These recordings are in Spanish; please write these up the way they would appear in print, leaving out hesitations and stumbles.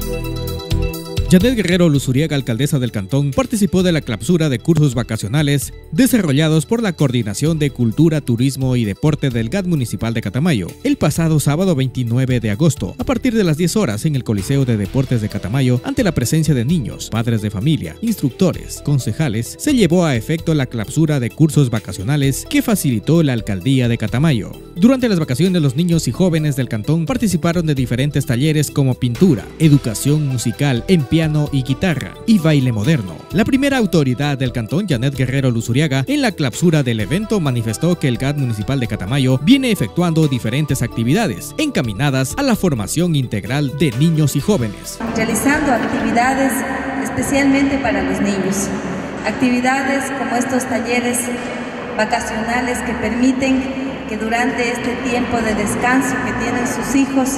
Janet Guerrero Luzuriaga, alcaldesa del cantón, participó de la clausura de cursos vacacionales desarrollados por la Coordinación de Cultura, Turismo y Deporte del GAD Municipal de Catamayo el pasado sábado 29 de agosto, a partir de las 10 horas en el Coliseo de Deportes de Catamayo. Ante la presencia de niños, padres de familia, instructores, concejales, se llevó a efecto la clausura de cursos vacacionales que facilitó la alcaldía de Catamayo. Durante las vacaciones, los niños y jóvenes del cantón participaron de diferentes talleres como pintura, educación musical en piano y guitarra y baile moderno. La primera autoridad del cantón, Janet Guerrero Luzuriaga, en la clausura del evento manifestó que el GAD Municipal de Catamayo viene efectuando diferentes actividades encaminadas a la formación integral de niños y jóvenes. Realizando actividades especialmente para los niños. Actividades como estos talleres vacacionales que permiten que durante este tiempo de descanso que tienen sus hijos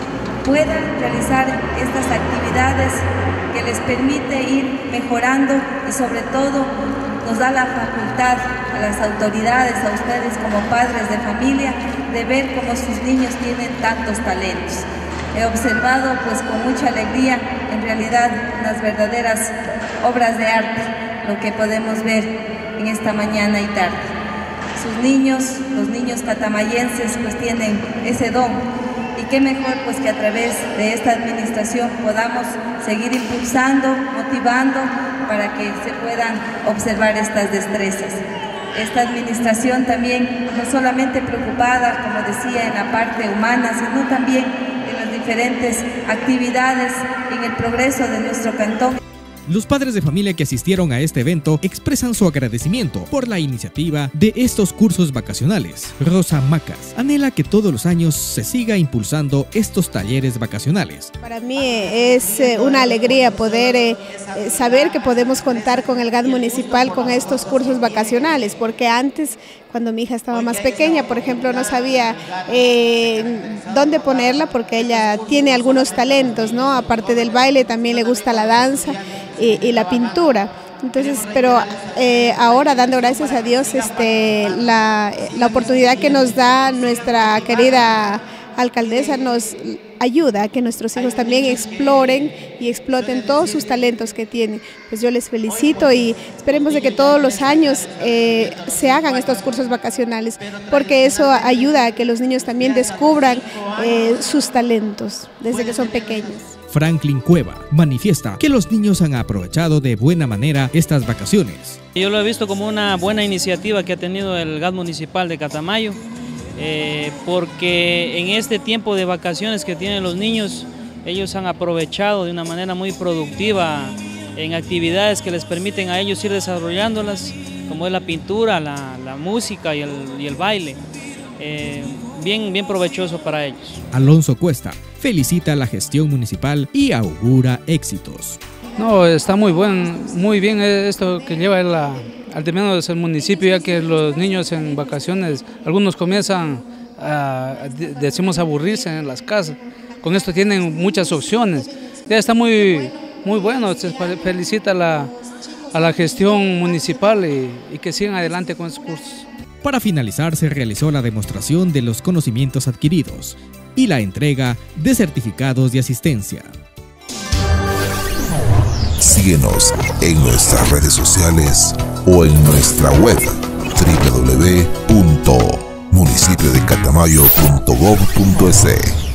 puedan realizar estas actividades que les permite ir mejorando y sobre todo nos da la facultad a las autoridades, a ustedes como padres de familia, de ver cómo sus niños tienen tantos talentos. He observado pues con mucha alegría en realidad unas verdaderas obras de arte, lo que podemos ver en esta mañana y tarde. Sus niños, los niños catamayenses pues tienen ese don y qué mejor pues que a través de esta administración podamos seguir impulsando, motivando para que se puedan observar estas destrezas. Esta administración también no solamente preocupada, como decía, en la parte humana, sino también en las diferentes actividades en el progreso de nuestro cantón. Los padres de familia que asistieron a este evento expresan su agradecimiento por la iniciativa de estos cursos vacacionales. Rosa Macas anhela que todos los años se siga impulsando estos talleres vacacionales. Para mí es una alegría poder saber que podemos contar con el GAD municipal con estos cursos vacacionales, porque antes, cuando mi hija estaba más pequeña, por ejemplo, no sabía dónde ponerla porque ella tiene algunos talentos, ¿no? Aparte del baile, también le gusta la danza y la pintura. Entonces, pero ahora, dando gracias a Dios, la oportunidad que nos da nuestra querida alcaldesa nos ayuda a que nuestros hijos también exploren y exploten todos sus talentos que tienen. Pues yo les felicito y esperemos de que todos los años se hagan estos cursos vacacionales, porque eso ayuda a que los niños también descubran sus talentos desde que son pequeños. Franklin Cueva manifiesta que los niños han aprovechado de buena manera estas vacaciones. Yo lo he visto como una buena iniciativa que ha tenido el GAD municipal de Catamayo, porque en este tiempo de vacaciones que tienen los niños, ellos han aprovechado de una manera muy productiva en actividades que les permiten a ellos ir desarrollándolas, como es la pintura, la música y el baile. Bien provechoso para ellos. Alonso Cuesta felicita la gestión municipal y augura éxitos. No, está muy bien esto que lleva al término del municipio, ya que los niños en vacaciones, algunos comienzan decimos, aburrirse en las casas. Con esto tienen muchas opciones. Ya está muy bueno, se felicita a la gestión municipal y que sigan adelante con esos cursos. Para finalizar, se realizó la demostración de los conocimientos adquiridos y la entrega de certificados de asistencia. Síguenos en nuestras redes sociales o en nuestra web www.municipiodecatamayo.gov.es.